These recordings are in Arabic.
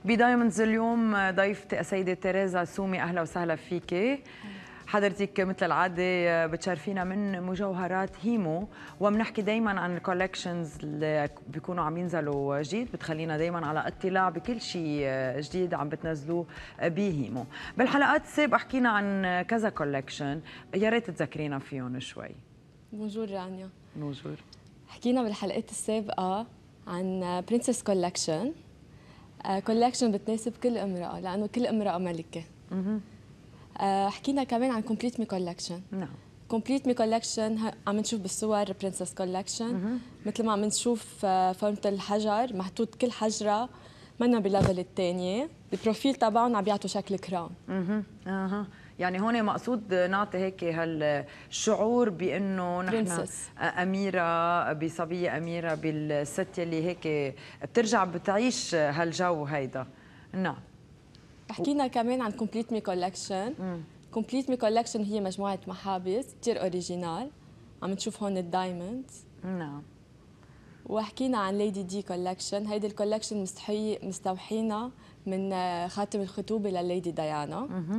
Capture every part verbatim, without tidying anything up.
بدايموندز اليوم ضيفتي السيدة تيريزا سومي، أهلا وسهلا فيكي. حضرتك مثل العادة بتشرفينا من مجوهرات هيمو، وبنحكي دايما عن الكولكشنز اللي بيكونوا عم ينزلوا جديد، بتخلينا دايما على اطلاع بكل شيء جديد عم بتنزلوه بهيمو. بالحلقات السابقة حكينا عن كذا كولكشن، يا ريت تذكرينا فيهم شوي. بونجور رانيا. بونجور. حكينا بالحلقات السابقة عن برنسس كولكشن، كولكشن بتناسب كل امرأة لأنه كل امرأة ملكة. اها. حكينا كمان عن كومبليت مي كولكشن. نعم. كومبليت مي كولكشن عم نشوف بالصور برنسس كولكشن، مثل ما عم نشوف فورمة الحجر محطوط كل حجرة منا بالليفل الثانية، البروفيل تبعهم عم بيعطوا شكل كراون. اها اها يعني هون مقصود نعطي هيك هالشعور بانه نحن اميره بصبيه اميره بالست اللي هيك بترجع بتعيش هالجو هيدا. نعم. حكينا كمان عن كومبليت مي كولكشن. كومبليت مي كولكشن هي مجموعه محابس كثير اوريجينال، عم نشوف هون الدايموندز. نعم. وحكينا عن ليدي دي كولكشن، هيدي الكولكشن مستحي مستوحينا من خاتم الخطوبه لليدي ديانا. اها.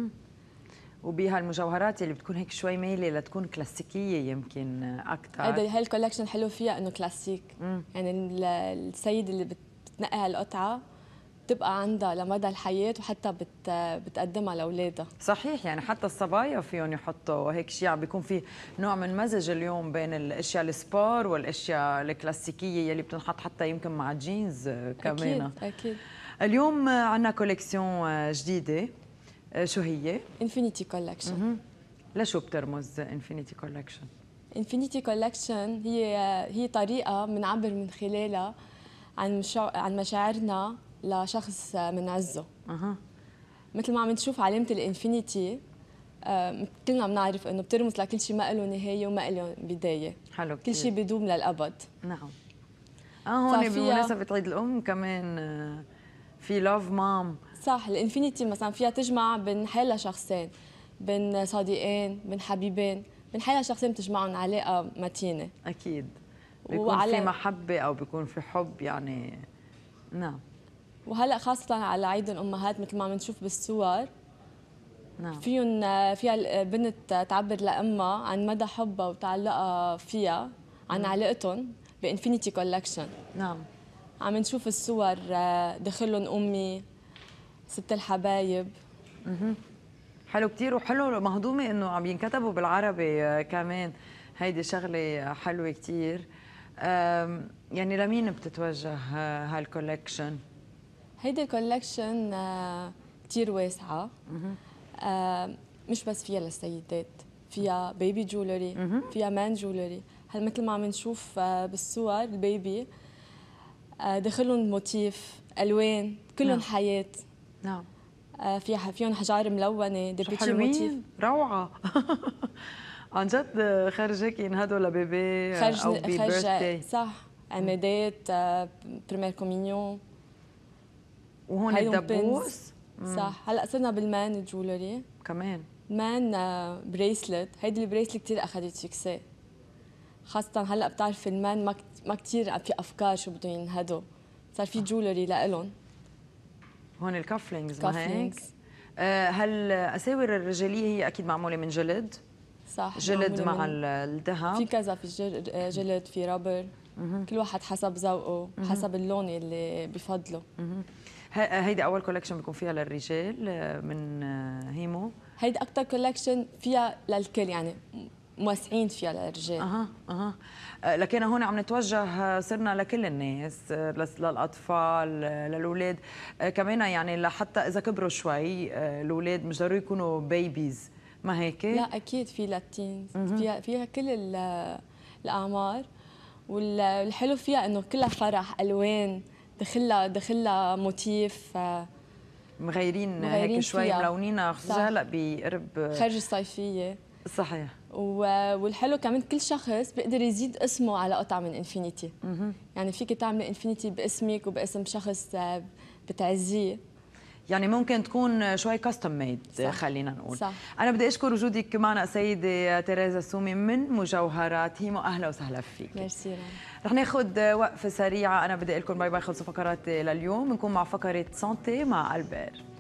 وبهالمجوهرات اللي بتكون هيك شوي ميله لتكون كلاسيكيه يمكن اكثر. هيدا هاي الكولكشن حلو فيها انه كلاسيك. مم. يعني السيد اللي بتنقي هالقطعه بتبقى عندها لمدى الحياه، وحتى بت بتقدمها لاولادها. صحيح، يعني حتى الصبايا فيهم يحطوا هيك شيء، عم بيكون في نوع من مزج اليوم بين الاشياء السبور والاشياء الكلاسيكيه يلي بتنحط حتى يمكن مع جينز كمان. اكيد اكيد. اليوم عندنا كوليكسيون جديده، شو هي؟ انفينيتي كولكشن. لشو بترمز انفينيتي كولكشن؟ انفينيتي كولكشن هي هي طريقه بنعبر من خلالها عن مشا... عن مشاعرنا لشخص بنعزه. اها. مثل ما عم نشوف علامه الانفينيتي، آه كلنا بنعرف انه بترمز لكل شيء ما له نهايه وما له بدايه. حلو كل شيء بيدوم للابد. نعم. اه هون بمناسبه عيد الام كمان في لاف مام. صح، الانفينيتي مثلا فيها تجمع بين حالة شخصين، بين صديقين، بين حبيبين، بين حالة شخصين بتجمعهم علاقة متينة. أكيد. بيكون وعلى... في محبة أو بيكون في حب يعني. نعم. وهلا خاصة على عيد الأمهات مثل ما عم نشوف بالصور. نعم. فيهم فيها البنت تعبر لأمها عن مدى حبها وتعلقها فيها، عن نعم. علاقتهم بانفينيتي كولكشن. نعم. عم نشوف الصور دخلهم أمي، ست الحبايب. اها. حلو كثير، وحلو مهضومه انه عم ينكتبوا بالعربي كمان، هيدي شغله حلوه كثير. يعني لمين بتتوجه هالكولكشن؟ هيدي الكولكشن كثير واسعه. مش بس فيها للسيدات، فيها بيبي جولري، فيها مان جولري. هل مثل ما عم نشوف بالصور البيبي دخلهم موتيف، الوان، كلهم نعم. حياه. نعم. فيها فيهم حجار ملونه، ديبيتشي موتيف، روعه. عن جد خرجك ينهدوا لبيبي او ببيرثداي. صح، عمادات، بريمير كومينيون. وهون الدبوس. صح. هلا صرنا بالمان جولري كمان. مان بريسلت، هيدي البريسلت كثير اخذت سكسي، خاصه هلا بتعرف المان ما ما كثير في افكار شو بدهم ينهدوا، صار في جولري لإلهم. هون الكافلينجز ما هيك؟ آه هل اساور الرجاليه هي اكيد معموله من جلد؟ صح. جلد مع الذهب. في كذا، في جلد، في رابر. كل واحد حسب ذوقه، حسب اللون اللي بفضله. هيدي اول كولكشن بيكون فيها للرجال من هيمو؟ هيدي اكثر كولكشن فيها للكل، يعني موسعين فيها للرجال. اها اها. لكن هون عم نتوجه صرنا لكل الناس، للاطفال، للاولاد كمان، يعني لحتى اذا كبروا شوي الاولاد مش ضروري يكونوا بيبيز، ما هيك؟ لا اكيد في لاتينز، فيها فيها كل الاعمار. والحلو فيها انه كلها فرح، الوان، دخلها دخلها موتيف، مغيرين هيك شوي، ملونينها، خصوصا هلا بقرب خرج الصيفيه. صحيح. والحلو كمان كل شخص بيقدر يزيد اسمه على قطعه من انفينيتي. يعني فيك تعملي انفينيتي باسمك وباسم شخص بتعزيه. يعني ممكن تكون شوي كاستم ميد خلينا نقول. صح. انا بدي اشكر وجودك معنا سيده تيريزا السومي من مجوهرات هيمو، اهلا وسهلا فيك. ميرسي. رح ناخذ وقفه سريعه، انا بدي اقول لكم باي باي، خلصوا فقرات لليوم، بنكون مع فقره سانتي مع البير.